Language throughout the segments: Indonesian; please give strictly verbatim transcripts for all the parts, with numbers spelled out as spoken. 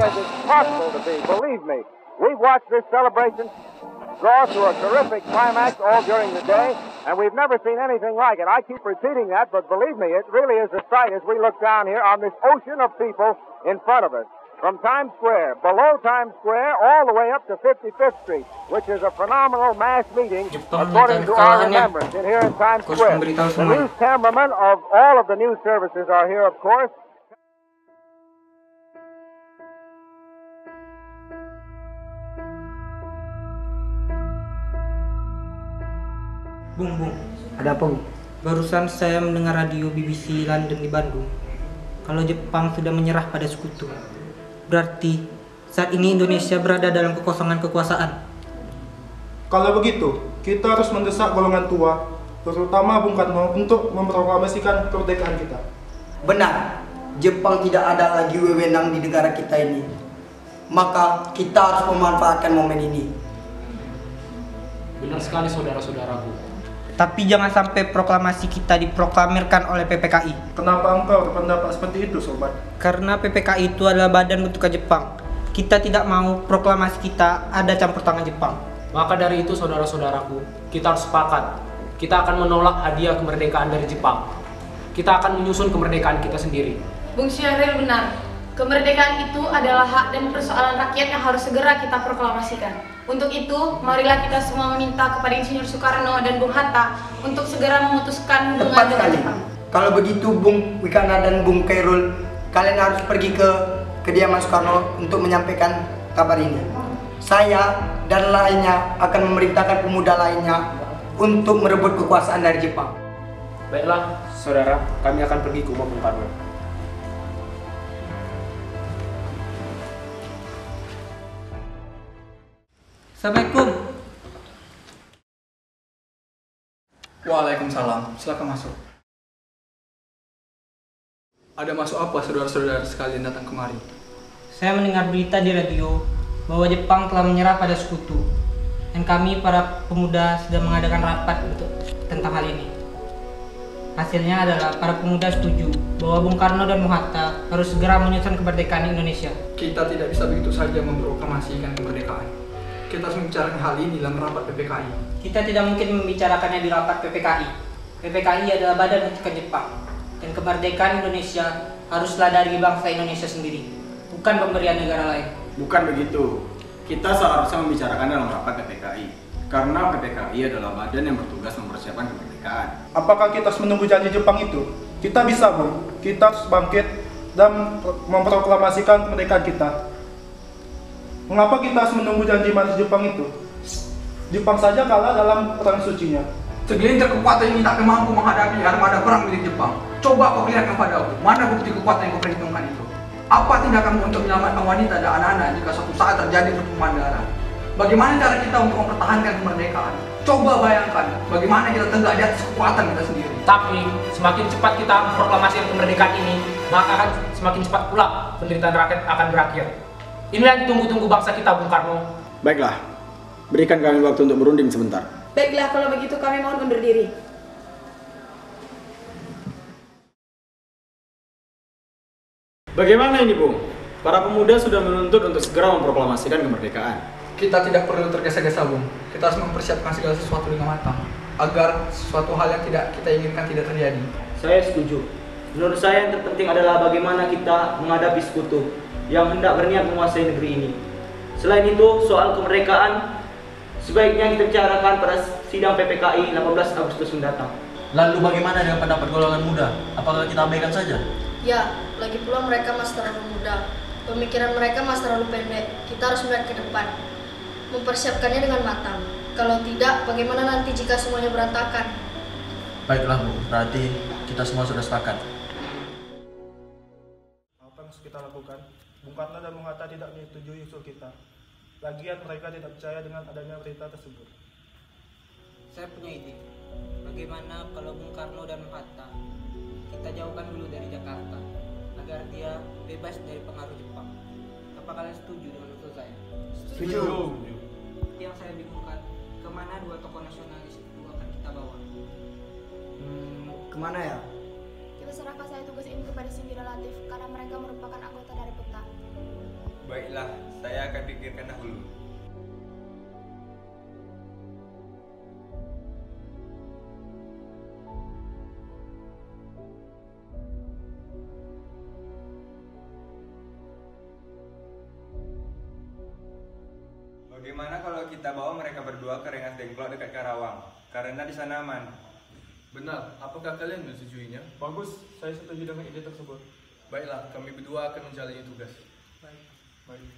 as it's possible to be. Believe me, we've watched this celebration draw to a terrific climax all during the day, and we've never seen anything like it. I keep repeating that, but believe me, it really is a sight as we look down here on this ocean of people in front of us. From Times Square, below Times Square, all the way up to fifty-fifth Street, which is a phenomenal mass meeting, according to our remembrance, in here in Times Square. The news cameramen of all of the news services are here, of course. Bung, Bung. Ada apa, Bung? Barusan saya mendengar radio B B C London di Bandung. Kalau Jepang sudah menyerah pada sekutu, berarti saat ini Indonesia berada dalam kekosongan kekuasaan. Kalau begitu, kita harus mendesak golongan tua, terutama Bung Karno, untuk memproklamasikan kemerdekaan kita. Benar, Jepang tidak ada lagi wewenang di negara kita ini. Maka kita harus memanfaatkan momen ini. Benar sekali saudara-saudaraku. Tapi jangan sampai proklamasi kita diproklamirkan oleh P P K I. Kenapa engkau berpendapat seperti itu, Sobat? Karena P P K I itu adalah badan bentukan Jepang. Kita tidak mau proklamasi kita ada campur tangan Jepang. Maka dari itu saudara-saudaraku, kita harus sepakat. Kita akan menolak hadiah kemerdekaan dari Jepang. Kita akan menyusun kemerdekaan kita sendiri. Bung Syahril benar. Kemerdekaan itu adalah hak dan persoalan rakyat yang harus segera kita proklamasikan. Untuk itu, marilah kita semua meminta kepada Insinyur Soekarno dan Bung Hatta untuk segera memutuskan hubungan dengan Jepang. Kalau begitu, Bung Wikana dan Bung Kairul, kalian harus pergi ke kediaman Soekarno untuk menyampaikan kabar ini. Saya dan lainnya akan memerintahkan pemuda lainnya untuk merebut kekuasaan dari Jepang. Baiklah, saudara, kami akan pergi ke rumah Bung Karno. Assalamualaikum. Waalaikumsalam. Silakan masuk. Ada masuk apa saudara-saudara sekalian datang kemari? Saya mendengar berita di radio bahwa Jepang telah menyerah pada sekutu, dan kami para pemuda sedang mengadakan rapat untuk tentang hal ini. Hasilnya adalah para pemuda setuju bahwa Bung Karno dan Bung Hatta harus segera menyusun kemerdekaan Indonesia. Kita tidak bisa begitu saja memproklamasikan kemerdekaan. Kita harus membicarakan hal ini dalam rapat P P K I. Kita tidak mungkin membicarakannya di rapat P P K I. P P K I adalah badan bentukan Jepang, dan kemerdekaan Indonesia haruslah dari bangsa Indonesia sendiri, bukan pemberian negara lain. Bukan begitu. Kita seharusnya membicarakan dalam rapat P P K I, karena P P K I adalah badan yang bertugas mempersiapkan kemerdekaan. Apakah kita harus menunggu janji Jepang itu? Kita bisa, Bung. Kita harus bangkit dan memproklamasikan kemerdekaan kita. Mengapa kita harus menunggu janji manis Jepang itu? Jepang saja kalah dalam perang sucinya. Segelintir kekuatan ini tak mampu menghadapi armada perang milik Jepang. Coba kau perlihatkan padaku, mana bukti kekuatan yang kau perhitungkan itu? Apa tindakanmu untuk menyelamatkan wanita dan anak-anak jika suatu saat terjadi pertumpahan darah? Bagaimana cara kita untuk mempertahankan kemerdekaan? Coba bayangkan bagaimana kita tegak di atas kekuatan kita sendiri. Tapi semakin cepat kita memproklamasikan kemerdekaan ini, maka akan semakin cepat pula penderitaan rakyat akan berakhir. Inilah yang ditunggu-tunggu bangsa kita, Bung Karno. Baiklah, berikan kami waktu untuk berunding sebentar. Baiklah, kalau begitu kami mohon undur diri. Bagaimana ini, Bung? Para pemuda sudah menuntut untuk segera memproklamasikan kemerdekaan. Kita tidak perlu tergesa-gesa, Bung. Kita harus mempersiapkan segala sesuatu dengan matang, agar suatu hal yang tidak kita inginkan tidak terjadi. Saya setuju. Menurut saya yang terpenting adalah bagaimana kita menghadapi sekutu yang hendak berniat menguasai negeri ini. Selain itu, soal kemerdekaan sebaiknya kita bicarakan pada sidang P P K I delapan belas Agustus mendatang. Lalu bagaimana dengan pendapat golongan muda? Apakah kita abaikan saja? Ya, lagi pula mereka masih terlalu muda. Pemikiran mereka masih terlalu pendek. Kita harus melihat ke depan, mempersiapkannya dengan matang. Kalau tidak, bagaimana nanti jika semuanya berantakan? Baiklah, Bu. Berarti kita semua sudah sepakat. Apa yang harus kita lakukan? Bung Karno dan Bung Hatta tidak menyetujui usul kita. Lagian mereka tidak percaya dengan adanya berita tersebut. Saya punya ide. Bagaimana kalau Bung Karno dan Bung Hatta kita jauhkan dulu dari Jakarta agar dia bebas dari pengaruh Jepang. Apa kalian setuju dengan usul saya? Setuju. Yang saya bingungkan, kemana dua tokoh nasionalis itu akan kita bawa? Hmm, kemana ya? Kita serahkan saya tugas ini kepada Singgih Latif karena mereka merupakan anggota dari P E T A. Baiklah, saya akan pikirkan dahulu. Bagaimana kalau kita bawa mereka berdua ke Rengas Dengklok dekat Karawang? Karena di sana aman. Benar, apakah kalian menyetujuinya? Bagus, saya setuju dengan ide tersebut. Baiklah, kami berdua akan menjalani tugas. Baik. Baik.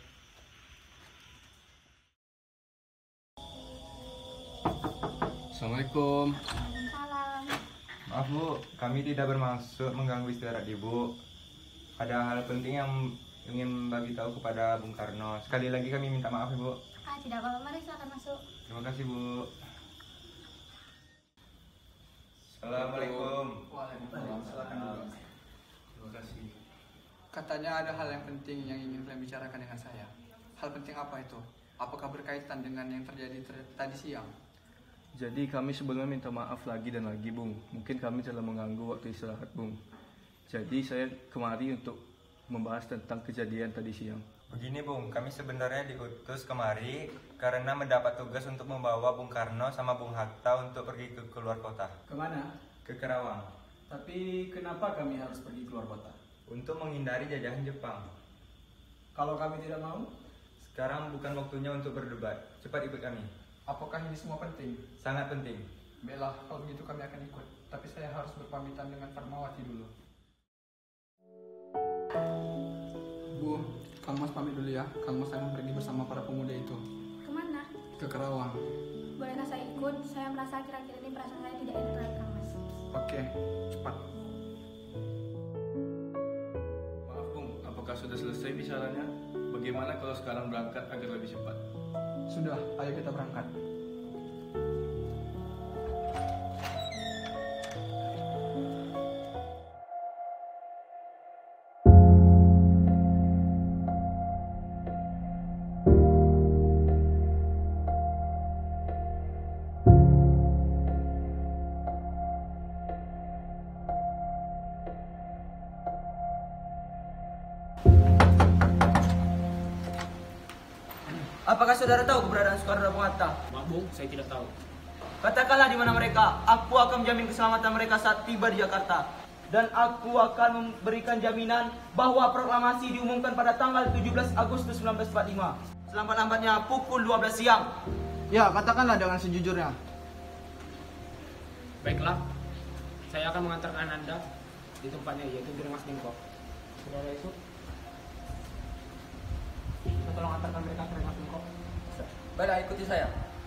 Assalamualaikum. Waalaikumsalam. Maaf Bu, kami tidak bermaksud mengganggu istirahat Ibu. Ada hal penting yang ingin bagi tahu kepada Bung Karno. Sekali lagi kami minta maaf Ibu. Ah, tidak apa-apa, mari silakan masuk. Terima kasih Bu. Assalamualaikum. Waalaikumsalam. Terima kasih. Katanya ada hal yang penting yang ingin kalian bicarakan dengan saya. Hal penting apa itu? Apakah berkaitan dengan yang terjadi ter tadi siang? Jadi kami sebelumnya minta maaf lagi dan lagi, Bung. Mungkin kami telah mengganggu waktu istirahat, Bung. Jadi saya kemari untuk membahas tentang kejadian tadi siang. Begini Bung, kami sebenarnya diutus kemari karena mendapat tugas untuk membawa Bung Karno sama Bung Hatta untuk pergi ke keluar kota. Kemana? Ke Karawang. Tapi kenapa kami harus pergi keluar kota? Untuk menghindari jajahan Jepang. Kalau kami tidak mau? Sekarang bukan waktunya untuk berdebat. Cepat ikut kami. Apakah ini semua penting? Sangat penting. Baiklah, kalau begitu kami akan ikut. Tapi saya harus berpamitan dengan Fatmawati dulu. Bu, Kang Mas pamit dulu ya. Kang Mas akan pergi bersama para pemuda itu. Kemana? Ke Karawang. Bolehkah saya ikut? Saya merasa kira-kira ini perasaan saya tidak enak lagi, Kang Mas. Oke, cepat. Maaf Bung, apakah sudah selesai bicaranya? Bagaimana kalau sekarang berangkat agar lebih cepat? Sudah, ayo kita berangkat. Apakah saudara tahu keberadaan Soekarno dan Bung Hatta? Maaf Bung, saya tidak tahu. Katakanlah di mana mereka. Aku akan menjamin keselamatan mereka saat tiba di Jakarta. Dan aku akan memberikan jaminan bahwa proklamasi diumumkan pada tanggal tujuh belas Agustus seribu sembilan ratus empat puluh lima. Selambat-lambatnya pukul dua belas siang. Ya, katakanlah dengan sejujurnya. Baiklah, saya akan mengantarkan Anda di tempatnya, yaitu di Rengas Dengklok. Saudara itu, saya tolong antarkan mereka ke Rengas Dengklok. Baiklah, ikuti saya.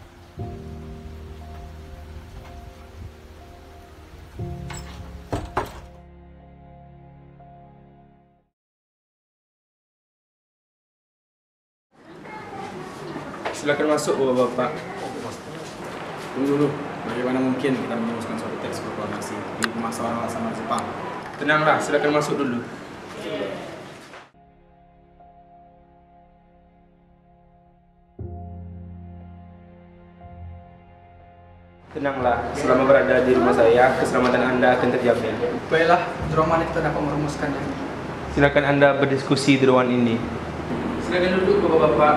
Silakan masuk Bapak-bapak. Tunggu dulu, bagaimana mungkin kita merumuskan suatu teks proklamasi di permasalahan sama Jepang? Tenanglah, silakan masuk dulu. Tenanglah, selama berada di rumah saya, keselamatan Anda akan terjamin. Baiklah, di ruangan kita dapat merumuskannya. Silakan Anda berdiskusi di ruangan ini. Silakan duduk Bapak-bapak.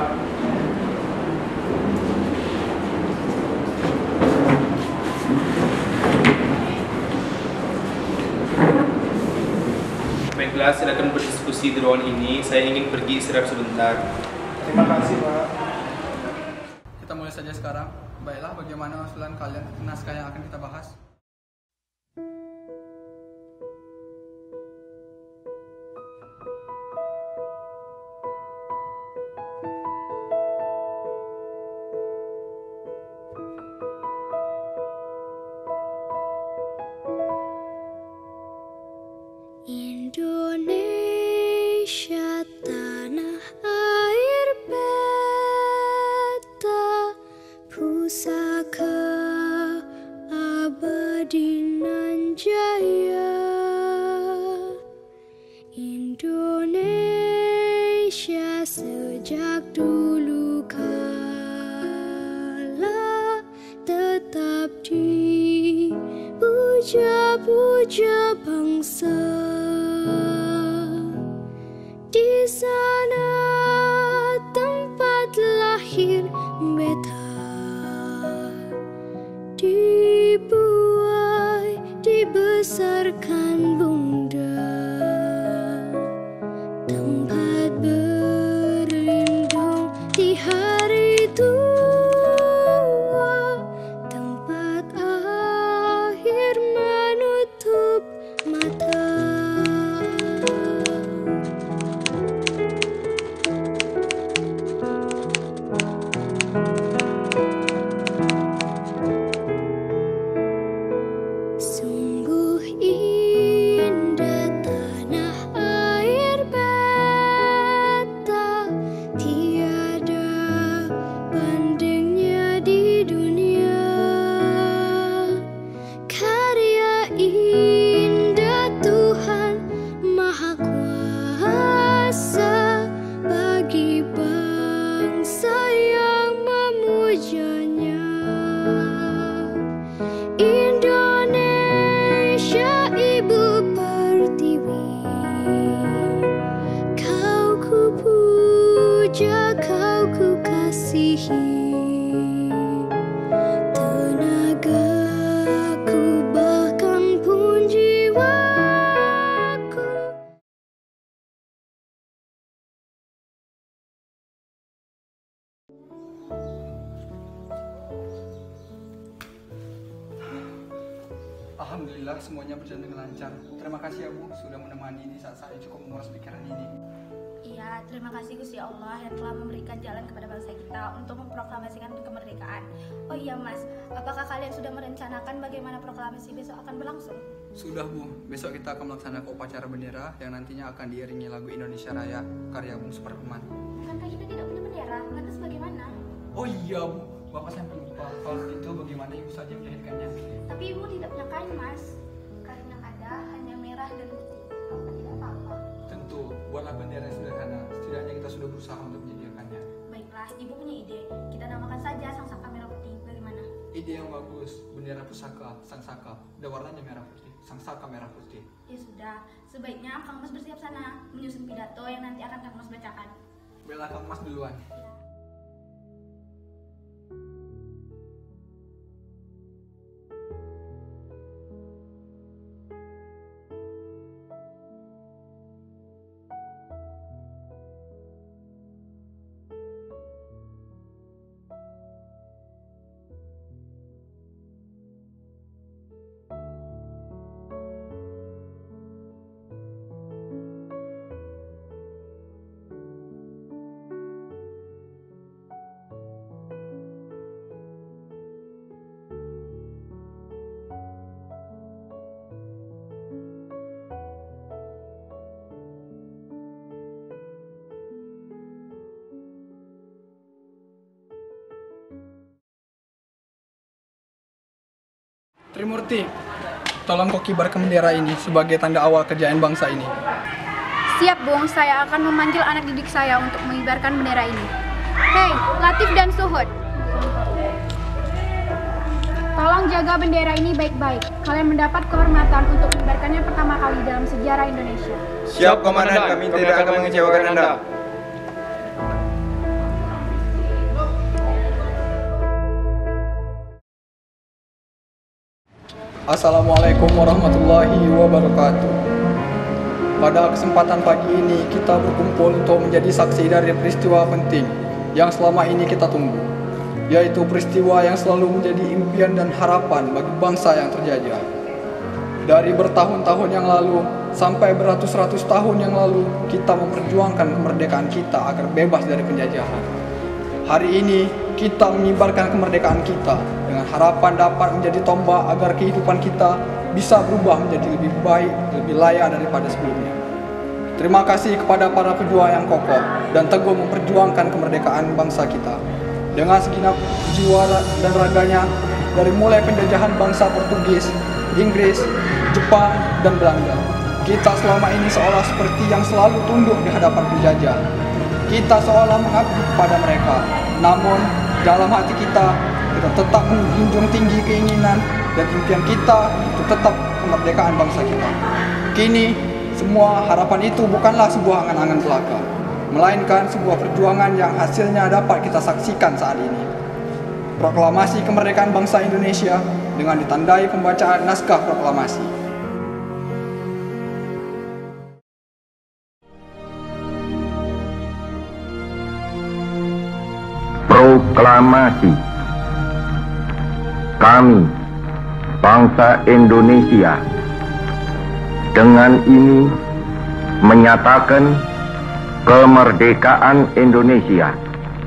Baiklah, silakan berdiskusi di ruangan ini. Saya ingin pergi istirahat sebentar. Terima kasih, Pak. Kita mulai saja sekarang. Baiklah, bagaimana usulan kalian naskah yang akan kita bahas? Indonesia tanah air beta, pusaka abadi nan jaya. Indonesia sejak dulu kala tetap dipuja-puja bangsa. Di sana besarkan bunda, tempat berlindung di hari tua, tempat akhir menutup mata. Sungguh indah tanah air beta, tiada bandingnya di dunia. Karya indah Tuhan Maha Kuasa bagi bangsa yang memujanya. Indonesia Ibu Pertiwi, kau ku puja, kau ku kasihi. Tenagaku bahkan pun jiwaku. Alhamdulillah semuanya berjalan dengan lancar. Terima kasih ya Bu sudah menemani di saat saya cukup menguras pikiran ini. Iya, terima kasih Gusti Allah yang telah memberikan jalan kepada bangsa kita untuk memproklamasikan kemerdekaan. Oh iya Mas, apakah kalian sudah merencanakan bagaimana proklamasi besok akan berlangsung? Sudah Bu, besok kita akan melaksanakan upacara bendera yang nantinya akan diiringi lagu Indonesia Raya karya Bung Superman. Bukankah kita tidak punya bendera? Lantas bagaimana? Oh iya Bu, Bapak sampai lupa. Kalau itu bagaimana Ibu saja menjahitkannya? Tapi Ibu tidak punya kain Mas. Kain yang ada hanya merah dan putih. Apa tidak apa-apa? Tentu, buatlah bendera yang sederhana. Setidaknya kita sudah berusaha untuk menyediakannya. Baiklah, Ibu punya ide. Kita namakan saja Sang Saka Merah Putih. Bagaimana? Ide yang bagus, bendera pusaka, Sang Saka. Dan warnanya merah putih, Sang Saka merah putih. Ya sudah, sebaiknya Kang Mas bersiap sana, menyusun pidato yang nanti akan Kang Mas bacakan. Bela Kang Mas duluan. Trimurti, tolong kau kibarkan bendera ini sebagai tanda awal kejayaan bangsa ini. Siap, Bung. Saya akan memanggil anak didik saya untuk mengibarkan bendera ini. Hei, Latif dan Suhud. Tolong jaga bendera ini baik-baik. Kalian mendapat kehormatan untuk mengibarkannya pertama kali dalam sejarah Indonesia. Siap, Komandan. Kami tidak akan mengecewakan Anda. Assalamualaikum warahmatullahi wabarakatuh. Pada kesempatan pagi ini kita berkumpul untuk menjadi saksi dari peristiwa penting yang selama ini kita tunggu, yaitu peristiwa yang selalu menjadi impian dan harapan bagi bangsa yang terjajah. Dari bertahun-tahun yang lalu sampai beratus-ratus tahun yang lalu kita memperjuangkan kemerdekaan kita agar bebas dari penjajahan. Hari ini kita mengibarkan kemerdekaan kita dengan harapan dapat menjadi tombak agar kehidupan kita bisa berubah menjadi lebih baik, lebih layak daripada sebelumnya. Terima kasih kepada para pejuang yang kokoh dan teguh memperjuangkan kemerdekaan bangsa kita. Dengan segenap jiwa dan raganya, dari mulai penjajahan bangsa Portugis, Inggris, Jepang, dan Belanda, kita selama ini seolah seperti yang selalu tunduk di hadapan penjajah. Kita seolah mengabdi kepada mereka, namun dalam hati kita, kita tetap menjunjung tinggi keinginan dan impian kita untuk tetap kemerdekaan bangsa kita. Kini, semua harapan itu bukanlah sebuah angan-angan belaka, melainkan sebuah perjuangan yang hasilnya dapat kita saksikan saat ini. Proklamasi kemerdekaan bangsa Indonesia dengan ditandai pembacaan naskah proklamasi. Proklamasi. Kami, bangsa Indonesia, dengan ini menyatakan kemerdekaan Indonesia.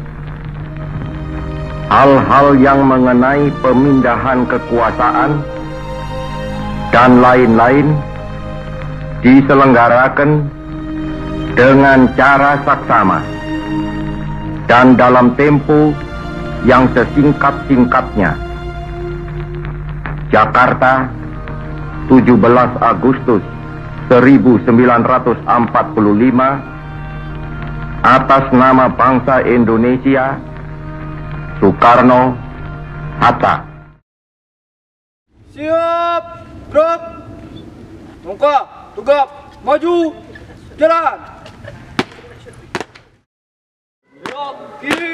Hal-hal yang mengenai pemindahan kekuasaan dan lain-lain diselenggarakan dengan cara saksama dan dalam tempo yang sesingkat-singkatnya. Jakarta, tujuh belas Agustus seribu sembilan ratus empat puluh lima, atas nama bangsa Indonesia, Soekarno Hatta. Siap, gerak, muka, tegap, maju, jalan. Gerak, kiri.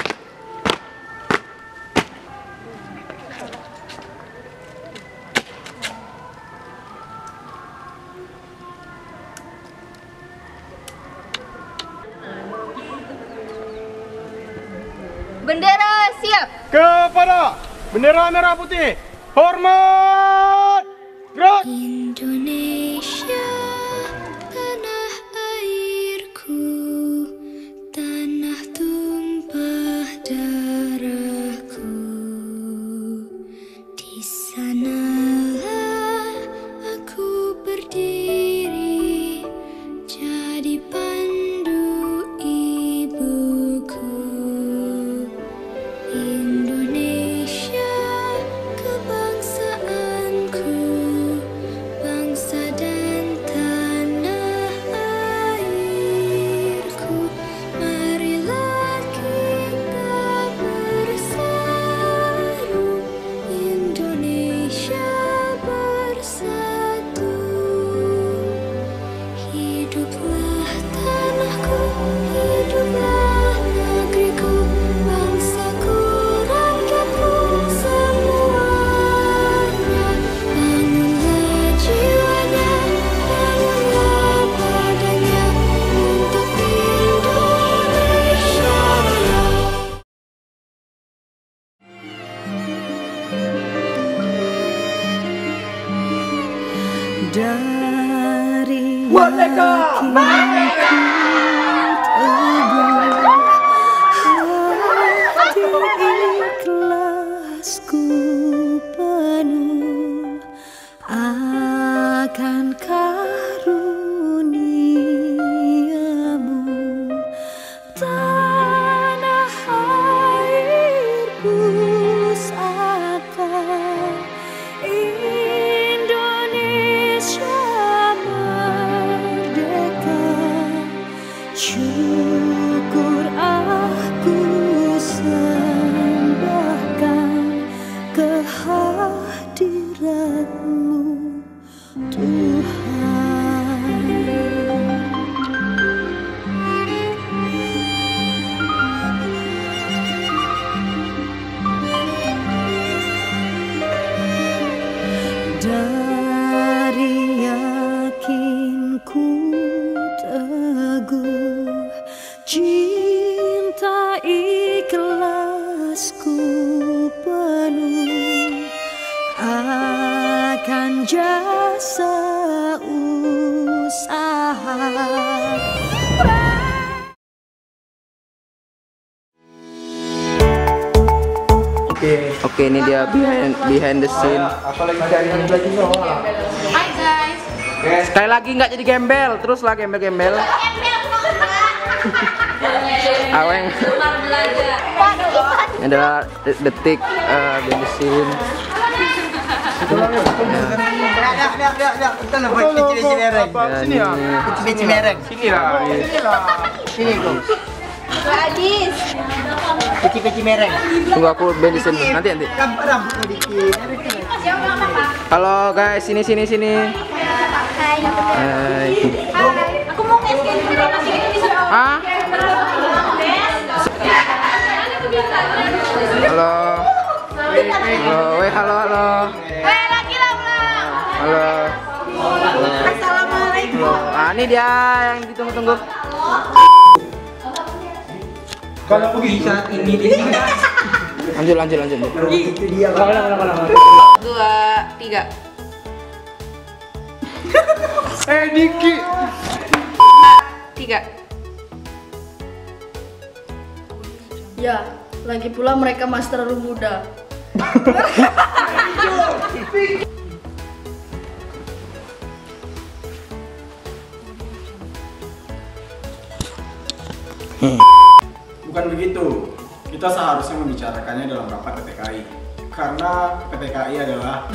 Bendera siap. Kepada bendera merah putih. Hormat. Gerak. Indonesia, tanah airku, tanah tumpah darahku. Di sanalah aku berdiri, jadi pandu ibuku. Indonesia, kebangsaanku, bangsa dan tanah airku. Marilah kita bersatu, Indonesia bersatu. Hiduplah tanahku, hiduplah negeriku, bangsaku, rakyatku semuanya. Bangunlah jiwanya, bangunlah badannya untuk Indonesia Raya. Dari Merdeka! yakinku teguh, hati ikhlasku penuh akan karuniamu. Tanah airku pusaka, Indonesia merdeka. Syukur aku sembahkan kehadiratmu, Tuhan. Dari yakinku teguh, cinta ikhlasku penuh akan jasa usaha. Oke, oke ini dia behind behind the scene. Apa lagi cari lagi soal? Hai guys. Sekali lagi nggak jadi gembel, teruslah gembel-gembel. Aweng. Ini adalah detik uh, behind the scene. Sini ya. Peci merek. Sini lah. Sini lah. Sini kok. Gadis. Peci-peci merek. Tunggu aku behind the scene nanti nanti. Halo guys, sini sini sini. Hai. Hai. Aku mau nge-scan informasi gitu bisa. Hah? Halo. Halo, weh halo halo. Weh, lagi lah ulang. Halo. Halo. Assalamualaikum. Ah, ini dia yang ditunggu-tunggu. Kalau begitu Saat ini di sini Lanjut, lanjut, lanjut. Itu dia. Dua, tiga. Eh, Diki. Tiga. Ya, lagi pula mereka masih terlalu muda. Bukan begitu. Kita seharusnya membicarakannya dalam rapat P T K I. Karena P T K I adalah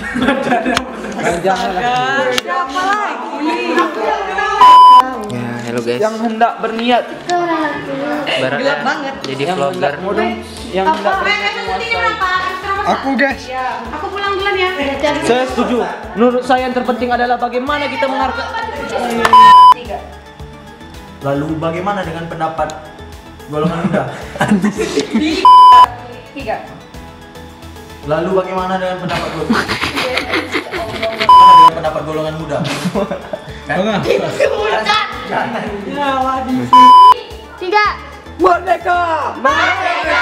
Siapa lagi? Ya, halo guys. Yang hendak berniat. Barat Gelap banget. jadi vlogger. Yang hendak berniat menguasai. Aku guys. Aku pulang duluan ya. Saya setuju. Menurut saya yang terpenting adalah bagaimana kita menghargai. Tiga. Lalu bagaimana dengan pendapat golongan muda? Tiga. Lalu bagaimana dengan pendapat golongan? dengan pendapat golongan muda? Tiga. Merdeka. Merdeka.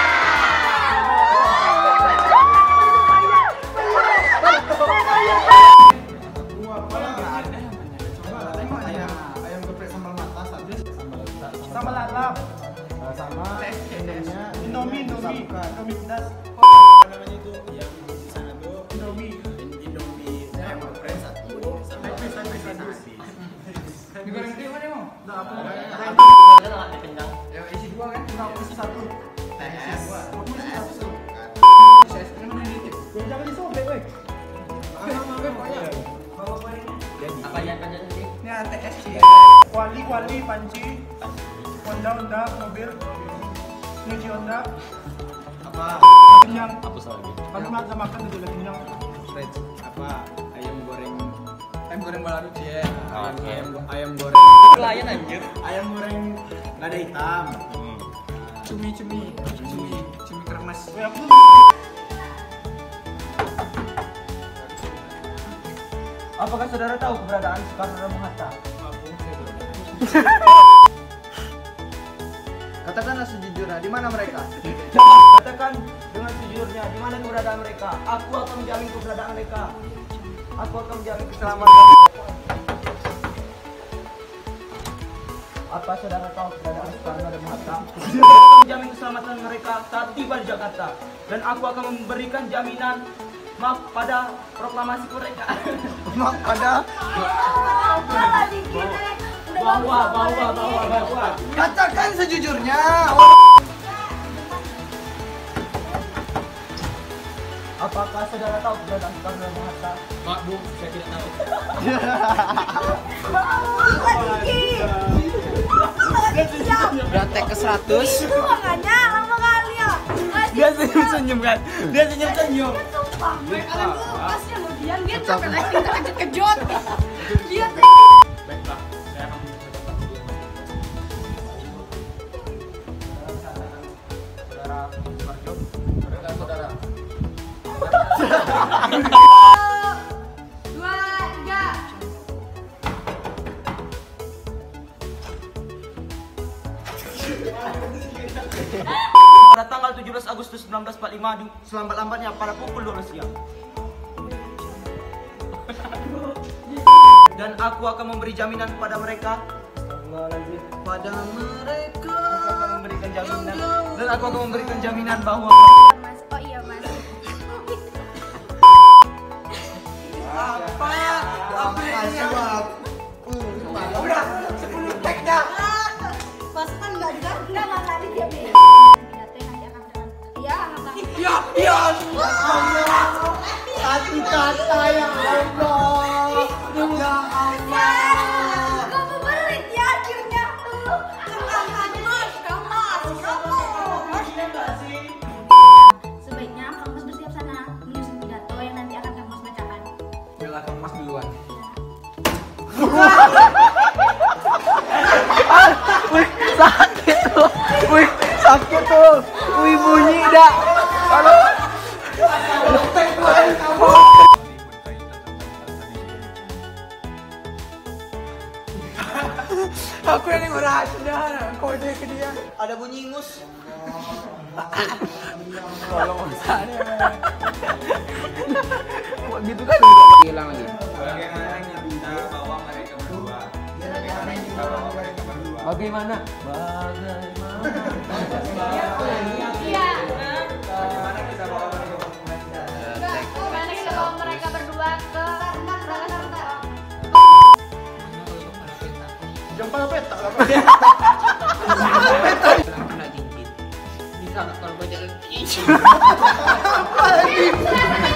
Sama lalap. Sama Indomie, Indomie, Indomie pedas. apa namanya itu yang di sana tuh Indomie. Indomie ayam goreng satu sama nasi. Digoreng di mana mau? Enggak apa. Ada enggak dikenyang? Ya isi dua kan? Enggak isi satu. T S. Jangan disobek, woi. Apa yang akan jadi? Ini T S C. Kuali, kuali, panci. Honda, Honda, mobil. Nyuci Honda. Apa? Kenyang. Apa lagi? Kamu nggak makan itu lagi kenyang. Apa? Ayam goreng. Ayam goreng balado ya. Ayam ayam goreng. Pelayan anjir. Ayam goreng nggak ada hitam. Cumi cumi cumi cumi kremes. Apakah saudara tahu keberadaan Soekarno Hatta? Katakanlah sejujurnya, di mana mereka? Katakan dengan sejujurnya di mana keberadaan mereka. Aku akan menjamin keberadaan mereka. Aku akan menjamin keselamatan. Apa saudara tahu keberadaan Soekarno dan Hatta? Aku akan menjamin keselamatan mereka saat tiba di Jakarta. Dan aku akan memberikan jaminan maaf pada proklamasi mereka. Maaf pada Bawa, bawa, bawa, bawa. katakan sejujurnya. Apakah saudara tahu keberadaan Soekarno dan Hatta? Maaf Bu, saya tidak tahu. Berantek ke seratus. Makanya lama kali ya. Dia senyum-senyum kan? Dia senyum-senyum. Kalian tuh kasihan loh Dian, dia sampai lagi terkejut kejut. Dia Baiklah, saya akan mencoba. Saudara Sumarjo, saudara saudara. dua, tiga. Pada tanggal tujuh belas Agustus seribu sembilan ratus empat puluh lima, selambat-lambatnya pada pukul dua belas siang. Dan aku akan memberi jaminan kepada mereka. Pada mereka akan memberikan jaminan. Dan aku akan memberikan jaminan bahwa Mas, oh iya Mas. Apa? Apa yang udah sepuluh tek dah. Mas kan enggak juga enggak enggak tadi dia beda. Ya, Ya, ya Allah. Satu kata ya Allah. Ya Allah. kamu balik ya akhirnya. Tenang Mas, kamu, kamu. Sebaiknya Kang Mas bersiap sana menyusun pidato yang nanti akan Kang Mas bacakan. Bela Kang Mas duluan. Wih, sakit tuh. Wih, sakit tuh. Wih, bunyi dah. Halo. Aku yang ngurah sudah. Kau dia ke dia. ada bunyi ingus. Tolong masanya. Kok gitu kan? Hilang lagi. Bagaimana kita bisa bawa mereka berdua? Bagaimana kita bawa mereka berdua? Bagaimana? Bagaimana? Iya. Bagaimana kita bawa mereka berdua? Gimana kita bawa mereka berdua ke Jakarta? Jempol peta lah. Kena cincin. Bisa nggak kalau gue jalan?